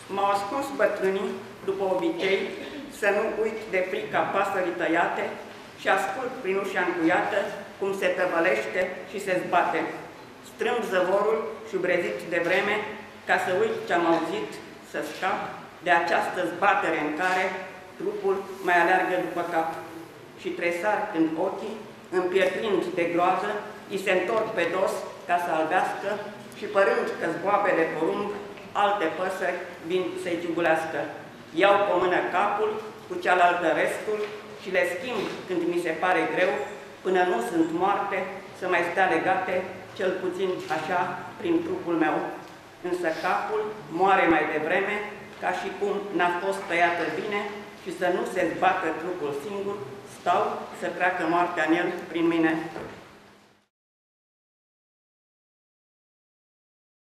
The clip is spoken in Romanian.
M-au ascuns bătrânii, după obicei, să nu uit de frica păsării tăiate și ascult prin ușa încuiată cum se tăvălește și se zbate. Strâmb zăvorul șubrezit de vreme ca să uit ce-am auzit, să scap de această zbatere în care trupul mai aleargă după cap. Și tresar când ochii, împietrind de groază, îi se întorc pe dos ca să albească și părând că zboabe de porumb, alte păsări vin să-i ciugulească. Iau pe o mână capul, cu cealaltă restul și le schimb când mi se pare greu, până nu sunt moarte, să mai stea legate, cel puțin așa, prin trupul meu. Însă capul moare mai devreme, ca și cum n-a fost tăiată bine și să nu se zbată trupul singur, stau să treacă moartea în el prin mine.